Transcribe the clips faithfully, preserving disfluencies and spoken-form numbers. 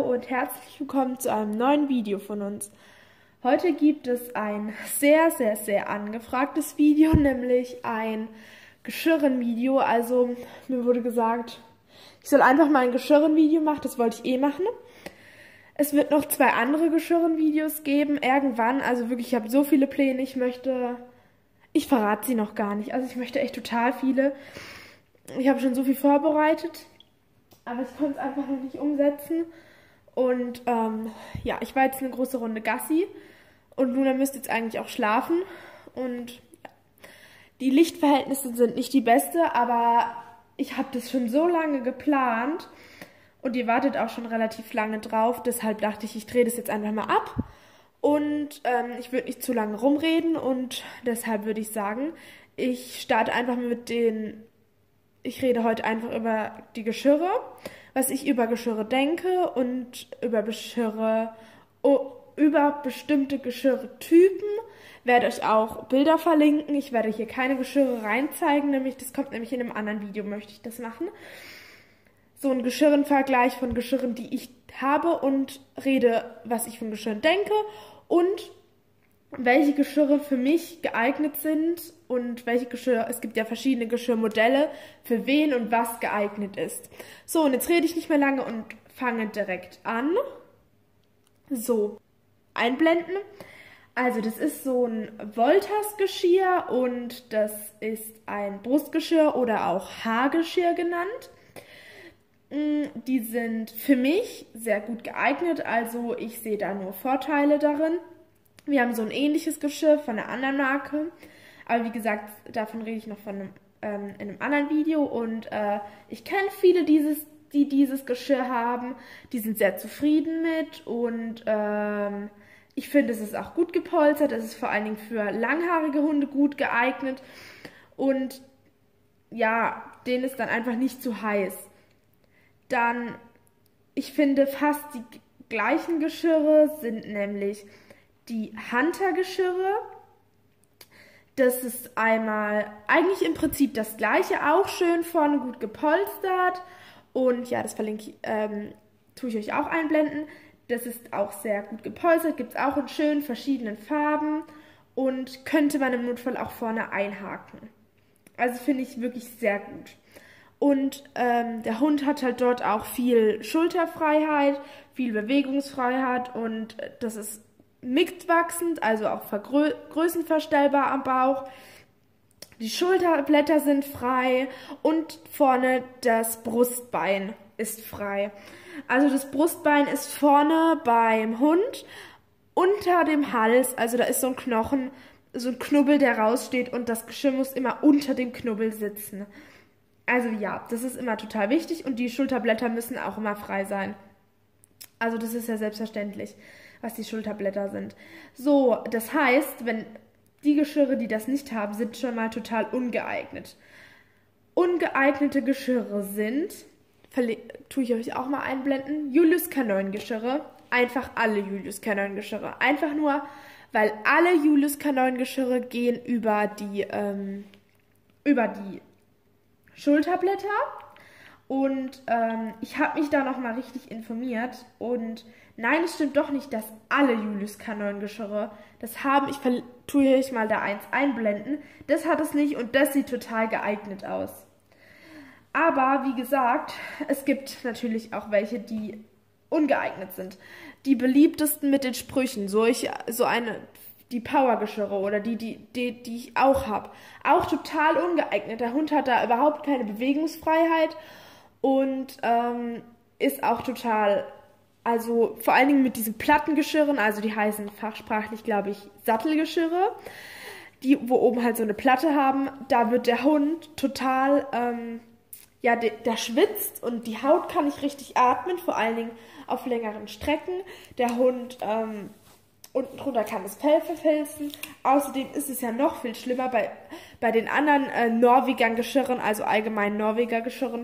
und herzlich willkommen zu einem neuen Video von uns. Heute gibt es ein sehr, sehr, sehr angefragtes Video, nämlich ein Geschirren-Video. Also mir wurde gesagt, ich soll einfach mal ein Geschirren-Video machen, das wollte ich eh machen. Es wird noch zwei andere Geschirren-Videos geben, irgendwann. Also wirklich, ich habe so viele Pläne, ich möchte, ich verrate sie noch gar nicht. Also ich möchte echt total viele. Ich habe schon so viel vorbereitet, aber ich konnte es einfach noch nicht umsetzen. Und ähm, ja, ich war jetzt eine große Runde Gassi und Luna müsste jetzt eigentlich auch schlafen. Und ja, die Lichtverhältnisse sind nicht die beste, aber ich habe das schon so lange geplant und ihr wartet auch schon relativ lange drauf. Deshalb dachte ich, ich drehe das jetzt einfach mal ab und ähm, ich würde nicht zu lange rumreden und deshalb würde ich sagen, ich starte einfach mit den... Ich rede heute einfach über die Geschirre, was ich über Geschirre denke und über Geschirre, oh, über bestimmte Geschirrtypen. Werde euch auch Bilder verlinken. Ich werde hier keine Geschirre reinzeigen, nämlich das kommt nämlich in einem anderen Video, möchte ich das machen. So ein Geschirrenvergleich von Geschirren, die ich habe und rede, was ich von Geschirren denke und welche Geschirre für mich geeignet sind und welche Geschirre, es gibt ja verschiedene Geschirrmodelle, für wen und was geeignet ist. So, und jetzt rede ich nicht mehr lange und fange direkt an. So, einblenden. Also das ist so ein Wolters-Geschirr und das ist ein Brustgeschirr oder auch Haargeschirr genannt. Die sind für mich sehr gut geeignet, also ich sehe da nur Vorteile darin. Wir haben so ein ähnliches Geschirr von einer anderen Marke, aber wie gesagt, davon rede ich noch von einem, ähm, in einem anderen Video und äh, ich kenne viele, dieses, die dieses Geschirr haben, die sind sehr zufrieden mit und ähm, ich finde, es ist auch gut gepolstert, es ist vor allen Dingen für langhaarige Hunde gut geeignet und ja, denen ist dann einfach nicht zu heiß. Dann, ich finde, fast die gleichen Geschirre sind nämlich die Hunter-Geschirre. Das ist einmal eigentlich im Prinzip das gleiche, auch schön vorne gut gepolstert. Und ja, das verlinke ich, ähm, tue ich euch auch einblenden. Das ist auch sehr gut gepolstert, gibt es auch in schönen verschiedenen Farben und könnte man im Notfall auch vorne einhaken. Also finde ich wirklich sehr gut. Und ähm, der Hund hat halt dort auch viel Schulterfreiheit, viel Bewegungsfreiheit und das ist mixed wachsend, also auch vergrö größenverstellbar am Bauch. Die Schulterblätter sind frei und vorne das Brustbein ist frei. Also das Brustbein ist vorne beim Hund unter dem Hals, also da ist so ein Knochen, so ein Knubbel, der raussteht und das Geschirr muss immer unter dem Knubbel sitzen. Also ja, das ist immer total wichtig und die Schulterblätter müssen auch immer frei sein. Also das ist ja selbstverständlich, was die Schulterblätter sind. So, das heißt, wenn die Geschirre, die das nicht haben, sind schon mal total ungeeignet. Ungeeignete Geschirre sind, tue ich euch auch mal einblenden, Julius K neun Geschirre. Einfach alle Julius K neun Geschirre. Einfach nur, weil alle Julius K neun Geschirre gehen über die, ähm, über die Schulterblätter. Und ähm, ich habe mich da nochmal richtig informiert und nein, es stimmt doch nicht, dass alle Julius K neun Geschirre das haben. Ich tue euch mal da eins einblenden. Das hat es nicht und das sieht total geeignet aus. Aber wie gesagt, es gibt natürlich auch welche, die ungeeignet sind. Die beliebtesten mit den Sprüchen, so, ich, so eine, die Power-Geschirre oder die, die, die, die ich auch habe. Auch total ungeeignet. Der Hund hat da überhaupt keine Bewegungsfreiheit. Und ähm, ist auch total, also vor allen Dingen mit diesen Plattengeschirren, also die heißen fachsprachlich, glaube ich, Sattelgeschirre, die, wo oben halt so eine Platte haben, da wird der Hund total, ähm, ja, der, der schwitzt und die Haut kann nicht richtig atmen, vor allen Dingen auf längeren Strecken. Der Hund, ähm, unten drunter kann das Fell verfilzen. Außerdem ist es ja noch viel schlimmer bei, bei den anderen äh, Norweger-Geschirren, also allgemein Norweger-Geschirren,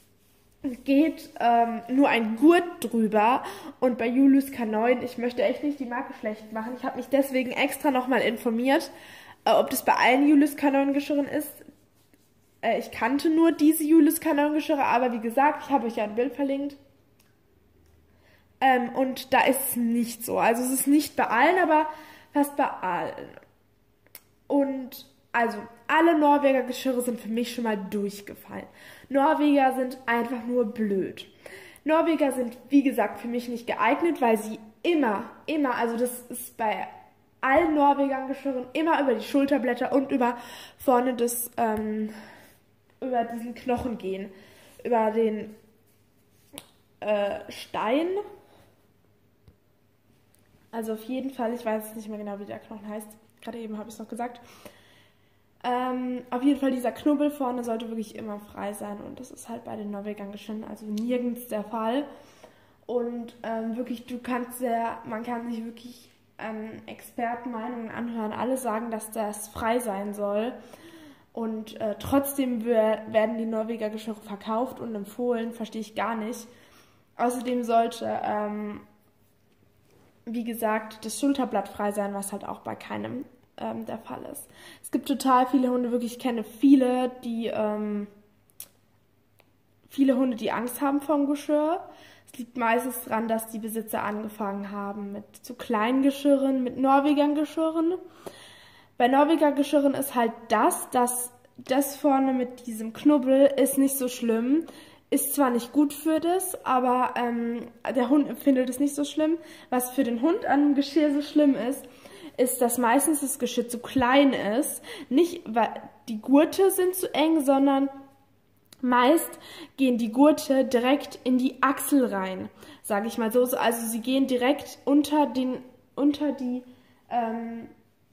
geht ähm, nur ein Gurt drüber und bei Julius K neun, ich möchte echt nicht die Marke schlecht machen, ich habe mich deswegen extra nochmal informiert, äh, ob das bei allen Julius K neun Geschirren ist. Äh, ich kannte nur diese Julius K neun Geschirre, aber wie gesagt, ich habe euch ja ein Bild verlinkt. Ähm, und da ist es nicht so. Also es ist nicht bei allen, aber fast bei allen. Und also alle Norweger Geschirre sind für mich schon mal durchgefallen. Norweger sind einfach nur blöd. Norweger sind, wie gesagt, für mich nicht geeignet, weil sie immer, immer, also das ist bei allen Norwegern Geschirren immer über die Schulterblätter und über vorne des, ähm, über diesen Knochen gehen. Über den äh, Stein. Also auf jeden Fall, ich weiß nicht mehr genau, wie der Knochen heißt. Gerade eben habe ich es noch gesagt. Ähm, auf jeden Fall, dieser Knubbel vorne sollte wirklich immer frei sein. Und das ist halt bei den Norwegern Geschirren also nirgends der Fall. Und ähm, wirklich, du kannst ja, man kann sich wirklich ähm, Expertenmeinungen anhören. Alle sagen, dass das frei sein soll. Und äh, trotzdem werden die Norweger Geschirre verkauft und empfohlen. Verstehe ich gar nicht. Außerdem sollte, ähm, wie gesagt, das Schulterblatt frei sein, was halt auch bei keinem ähm, der Fall ist. Es gibt total viele Hunde, wirklich, ich kenne viele, die, ähm, viele Hunde, die Angst haben vom Geschirr. Es liegt meistens daran, dass die Besitzer angefangen haben mit zu kleinen Geschirren, mit Norwegern Geschirren. Bei Norweger Geschirren ist halt das, dass das vorne mit diesem Knubbel ist nicht so schlimm. Ist zwar nicht gut für das, aber ähm, der Hund findet es nicht so schlimm. Was für den Hund an dem Geschirr so schlimm ist, ist, dass meistens das Geschirr zu klein ist. Nicht, weil die Gurte sind zu eng, sondern meist gehen die Gurte direkt in die Achsel rein, sage ich mal so. Also sie gehen direkt unter den, unter die, ähm,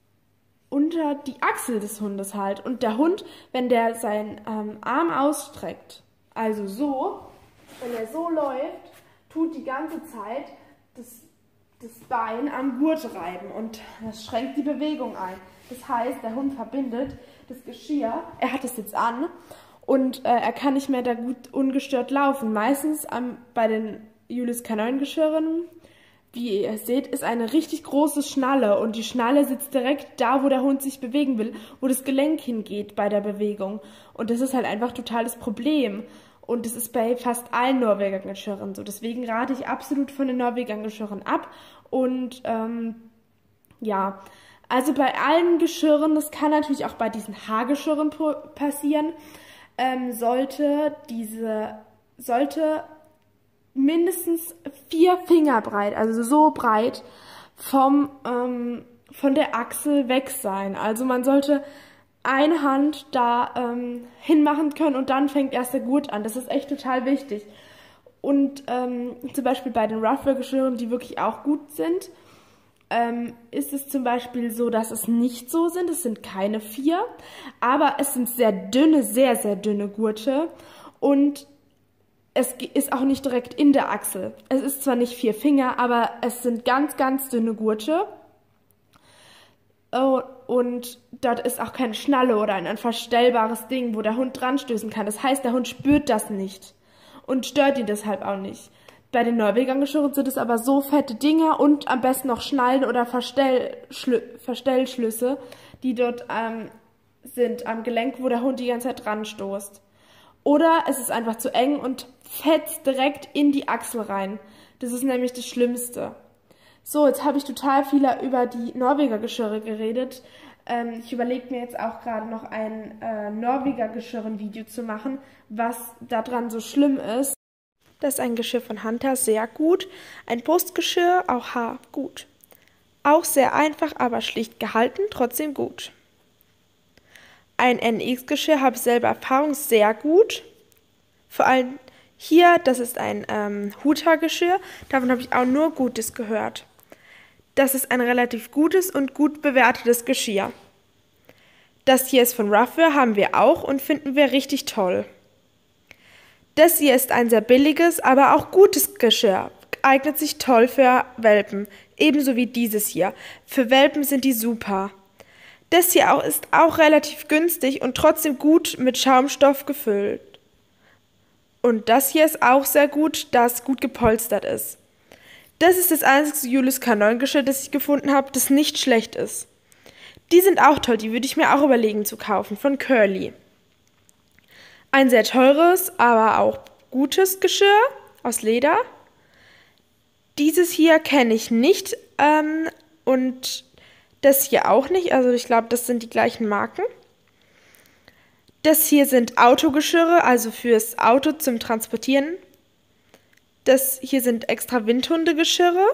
unter die Achsel des Hundes halt. Und der Hund, wenn der seinen ähm, Arm ausstreckt, also so, wenn er so läuft, tut die ganze Zeit das, das Bein am Gurt reiben und das schränkt die Bewegung ein. Das heißt, der Hund verbindet das Geschirr, er hat es jetzt an und äh, er kann nicht mehr da gut ungestört laufen. Meistens ähm, bei den Julius K neun Geschirren, wie ihr seht, ist eine richtig große Schnalle und die Schnalle sitzt direkt da, wo der Hund sich bewegen will, wo das Gelenk hingeht bei der Bewegung. Und das ist halt einfach total das Problem. Und das ist bei fast allen Norweger Geschirren so. Deswegen rate ich absolut von den Norweger Geschirren ab. Und ähm, ja, also bei allen Geschirren, das kann natürlich auch bei diesen Haargeschirren passieren, ähm, sollte diese, sollte mindestens vier Finger breit, also so breit vom, ähm, von der Achsel weg sein. Also man sollte eine Hand da ähm, hinmachen können und dann fängt erst der Gurt an. Das ist echt total wichtig. Und ähm, zum Beispiel bei den Ruffwear-Geschirren, die wirklich auch gut sind, ähm, ist es zum Beispiel so, dass es nicht so sind. Es sind keine vier, aber es sind sehr dünne, sehr, sehr dünne Gurte und es ist auch nicht direkt in der Achsel. Es ist zwar nicht vier Finger, aber es sind ganz, ganz dünne Gurte. Oh, und dort ist auch keine Schnalle oder ein, ein verstellbares Ding, wo der Hund dran stößen kann. Das heißt, der Hund spürt das nicht und stört ihn deshalb auch nicht. Bei den Norwegern Geschirren sind es aber so fette Dinger und am besten noch Schnallen oder Verstellschlü Verstellschlüsse, die dort ähm, sind am Gelenk, wo der Hund die ganze Zeit dran stoßt. Oder es ist einfach zu eng und fetzt direkt in die Achsel rein. Das ist nämlich das Schlimmste. So, jetzt habe ich total viel über die Norweger Geschirre geredet. Ähm, ich überlege mir jetzt auch gerade noch ein äh, Norweger Geschirren-Video zu machen, was daran so schlimm ist. Das ist ein Geschirr von Hunter, sehr gut. Ein Brustgeschirr, auch Haar, gut. Auch sehr einfach, aber schlicht gehalten, trotzdem gut. Ein N X-Geschirr, habe ich selber Erfahrung, sehr gut. Vor allem hier, das ist ein ähm, Huta-Geschirr, davon habe ich auch nur Gutes gehört. Das ist ein relativ gutes und gut bewertetes Geschirr. Das hier ist von Ruffwear, haben wir auch und finden wir richtig toll. Das hier ist ein sehr billiges, aber auch gutes Geschirr, eignet sich toll für Welpen, ebenso wie dieses hier. Für Welpen sind die super. Das hier auch ist auch relativ günstig und trotzdem gut mit Schaumstoff gefüllt. Und das hier ist auch sehr gut, da es gut gepolstert ist. Das ist das einzige Julius K neun Geschirr, das ich gefunden habe, das nicht schlecht ist. Die sind auch toll, die würde ich mir auch überlegen zu kaufen, von Curly. Ein sehr teures, aber auch gutes Geschirr aus Leder. Dieses hier kenne ich nicht ähm, und das hier auch nicht. Also ich glaube, das sind die gleichen Marken. Das hier sind Autogeschirre, also fürs Auto zum Transportieren. Das hier sind extra Windhundegeschirre.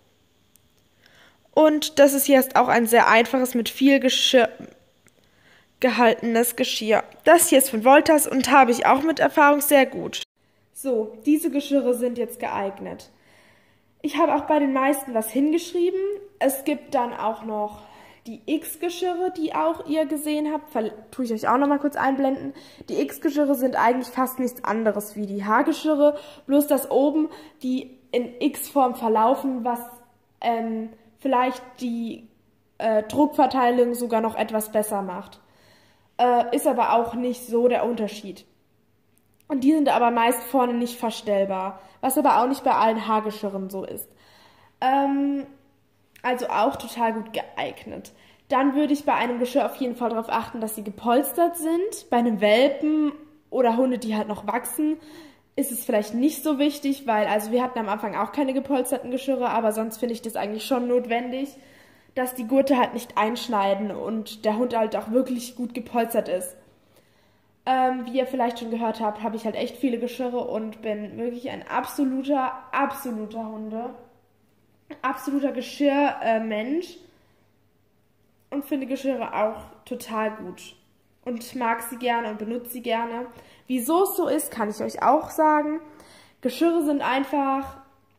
Und das ist hier ist auch ein sehr einfaches mit viel Geschirr gehaltenes Geschirr. Das hier ist von Wolters und habe ich auch mit Erfahrung sehr gut. So, diese Geschirre sind jetzt geeignet. Ich habe auch bei den meisten was hingeschrieben. Es gibt dann auch noch die X-Geschirre, die auch ihr gesehen habt. Tue ich euch auch noch mal kurz einblenden. Die X-Geschirre sind eigentlich fast nichts anderes wie die H-Geschirre, bloß dass oben die in X-Form verlaufen, was ähm, vielleicht die äh, Druckverteilung sogar noch etwas besser macht. Äh, ist aber auch nicht so der Unterschied. Und die sind aber meist vorne nicht verstellbar, was aber auch nicht bei allen Haargeschirren so ist. Ähm, also auch total gut geeignet. Dann würde ich bei einem Geschirr auf jeden Fall darauf achten, dass sie gepolstert sind. Bei einem Welpen oder Hunde, die halt noch wachsen, ist es vielleicht nicht so wichtig, weil also wir hatten am Anfang auch keine gepolsterten Geschirre, aber sonst finde ich das eigentlich schon notwendig, dass die Gurte halt nicht einschneiden und der Hund halt auch wirklich gut gepolstert ist. Ähm, wie ihr vielleicht schon gehört habt, habe ich halt echt viele Geschirre und bin wirklich ein absoluter, absoluter Hunde, absoluter Geschirrmensch äh, und finde Geschirre auch total gut und mag sie gerne und benutze sie gerne. Wieso es so ist, kann ich euch auch sagen. Geschirre sind einfach,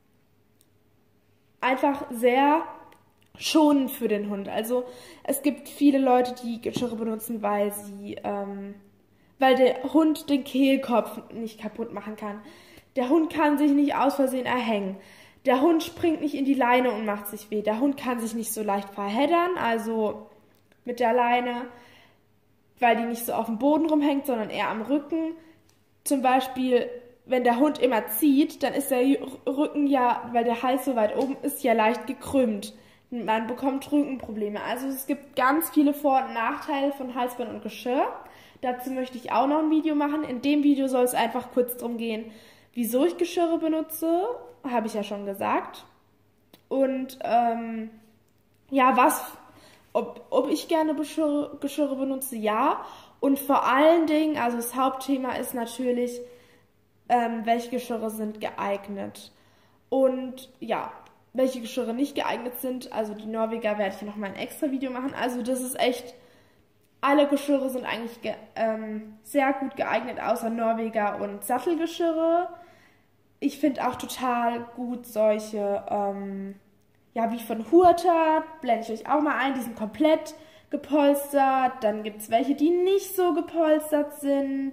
einfach sehr schonend für den Hund. Also es gibt viele Leute, die Geschirre benutzen, weil sie, ähm, weil der Hund den Kehlkopf nicht kaputt machen kann. Der Hund kann sich nicht aus Versehen erhängen. Der Hund springt nicht in die Leine und macht sich weh. Der Hund kann sich nicht so leicht verheddern, also mit der Leine, weil die nicht so auf dem Boden rumhängt, sondern eher am Rücken. Zum Beispiel, wenn der Hund immer zieht, dann ist der Rücken ja, weil der Hals so weit oben ist, ja leicht gekrümmt. Man bekommt Rückenprobleme. Also es gibt ganz viele Vor- und Nachteile von Halsband und Geschirr. Dazu möchte ich auch noch ein Video machen. In dem Video soll es einfach kurz darum gehen, wieso ich Geschirre benutze, habe ich ja schon gesagt. Und ähm, ja, was, ob, ob ich gerne Geschirre, Geschirre benutze, ja. Und vor allen Dingen, also das Hauptthema ist natürlich, ähm, welche Geschirre sind geeignet. Und ja, welche Geschirre nicht geeignet sind. Also die Norweger werde ich noch mal ein extra Video machen. Also das ist echt, alle Geschirre sind eigentlich ge ähm, sehr gut geeignet, außer Norweger und Sattelgeschirre. Ich finde auch total gut solche, ähm, ja wie von Hurter, blende ich euch auch mal ein, die sind komplett gepolstert. Dann gibt es welche, die nicht so gepolstert sind.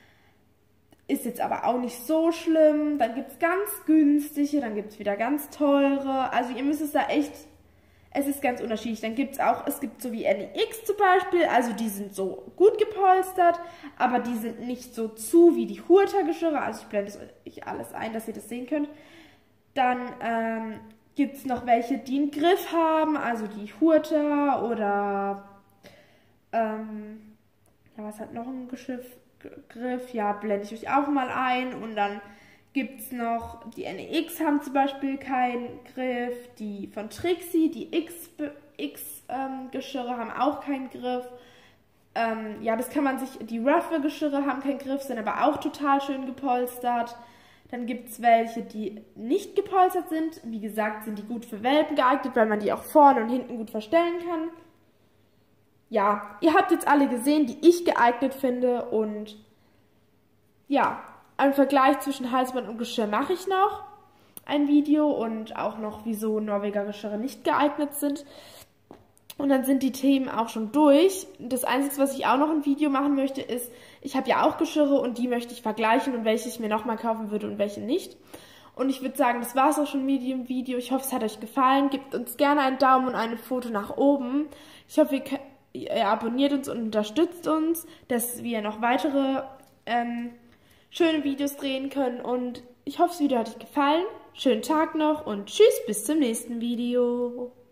Ist jetzt aber auch nicht so schlimm. Dann gibt es ganz günstige, dann gibt es wieder ganz teure. Also ihr müsst es da echt, es ist ganz unterschiedlich. Dann gibt es auch, es gibt so wie N E X zum Beispiel, also die sind so gut gepolstert, aber die sind nicht so zu wie die Hurter-Geschirre. Also ich blende es euch alles ein, dass ihr das sehen könnt. Dann ähm, gibt es noch welche, die einen Griff haben, also die Hurter oder ähm, ja, was hat noch ein Geschirr? Griff, ja, blende ich euch auch mal ein. Und dann gibt es noch, die N E X haben zum Beispiel keinen Griff, die von Trixie, die X-Geschirre ähm, haben auch keinen Griff. Ähm, ja, das kann man sich, die Ruffle-Geschirre haben keinen Griff, sind aber auch total schön gepolstert. Dann gibt es welche, die nicht gepolstert sind. Wie gesagt, sind die gut für Welpen geeignet, weil man die auch vorne und hinten gut verstellen kann. Ja, ihr habt jetzt alle gesehen, die ich geeignet finde und ja, einen Vergleich zwischen Halsband und Geschirr mache ich noch ein Video und auch noch, wieso Norweger Geschirre nicht geeignet sind. Und dann sind die Themen auch schon durch. Das Einzige, was ich auch noch ein Video machen möchte, ist, ich habe ja auch Geschirre und die möchte ich vergleichen und welche ich mir nochmal kaufen würde und welche nicht. Und ich würde sagen, das war es auch schon mit dem Video. Ich hoffe, es hat euch gefallen. Gebt uns gerne einen Daumen und ein Foto nach oben. Ich hoffe, ihr könnt Ihr abonniert uns und unterstützt uns, dass wir noch weitere ähm, schöne Videos drehen können. Und ich hoffe, das Video hat euch gefallen. Schönen Tag noch und tschüss, bis zum nächsten Video.